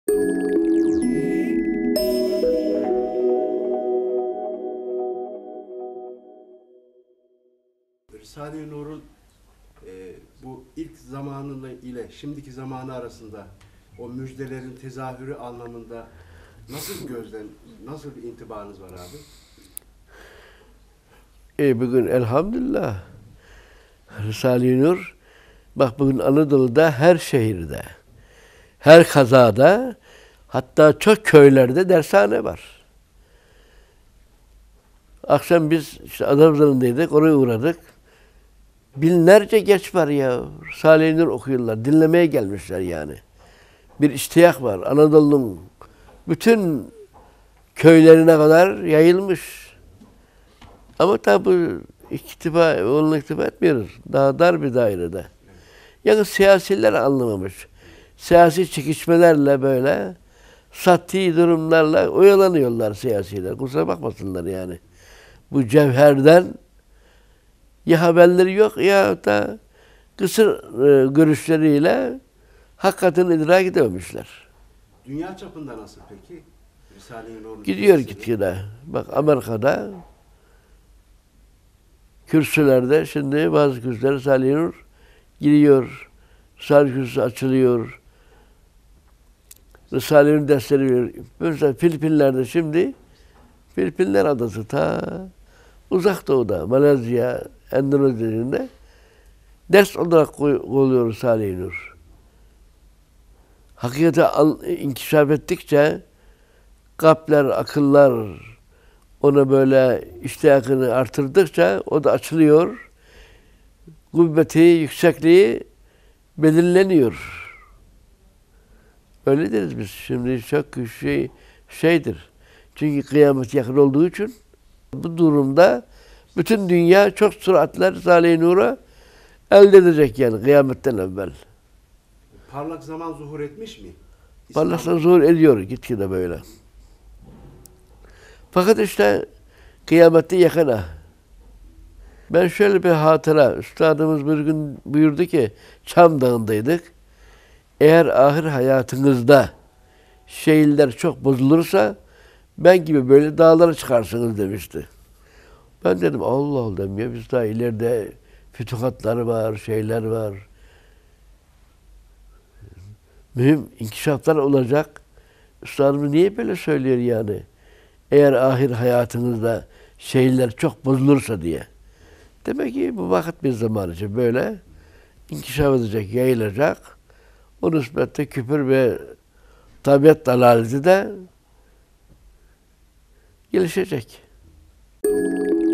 Risale-i Nur'un bu ilk zamanı ile şimdiki zamanı arasında o müjdelerin tezahürü anlamında nasıl bir intibanız var abi? Bugün elhamdülillah Risale-i Nur, bak bugün Anadolu'da her şehirde, her kazada, hatta çok köylerde dershane var. Akşam biz işte Adapazarı'ndaydık, oraya uğradık. Binlerce genç var ya, Risale-i Nur okuyorlar, dinlemeye gelmişler yani. Bir iştiyak var, Anadolu'nun bütün köylerine kadar yayılmış. Ama tabi onunla iktifa etmiyoruz. Daha dar bir dairede. Yani siyasiler anlamamış. Siyasi çekişmelerle böyle sati durumlarla oyalanıyorlar siyasiler. Kusura bakmasınlar yani. Bu cevherden ya haberleri yok ya da kısır görüşleriyle hakikaten idrak edememişler. Dünya çapında nasıl peki? Risale-i Nur'un Gidiyor gitgide. Bak Amerika'da kürsülerde şimdi bazı kürsüler Risale-i Nur giriyor. Risale-i kürsüsü açılıyor. Risale-i Nur dersleri veriyor. Mesela Filipinler'de şimdi Filipinler adası ta uzak doğuda, Malezya, Endonezya'da ders olarak koyuyor Risale-i Nur. Hakikati inkişaf ettikçe kalpler, akıllar ona böyle iştiyakını artırdıkça o da açılıyor. Gubbeti, yüksekliği belirleniyor. Öyle deriz biz. Şimdi çok şeydir. Çünkü kıyamet yakın olduğu için bu durumda bütün dünya çok süratle Risale-i Nur'a elde edecek yani kıyametten evvel. Parlak zaman zuhur etmiş mi? Parlak zaman zuhur ediyor gitgide böyle. Fakat işte kıyamette yakına. Ben şöyle bir hatıra, üstadımız bir gün buyurdu ki, Çam Dağı'ndaydık. Eğer ahir hayatınızda şeyler çok bozulursa, ben gibi böyle dağlara çıkarsınız demişti. Ben dedim Allah Allah dedim ya, biz daha ileride fütuhatlar var, şeyler var. Mühim inkişaflar olacak. Üstadımız niye böyle söylüyor yani? Eğer ahir hayatınızda şeyler çok bozulursa diye. Demek ki bu vakit bir zaman için böyle inkişaf edecek, yayılacak. O nispette küfür ve tabiat dalaleti de gelişecek.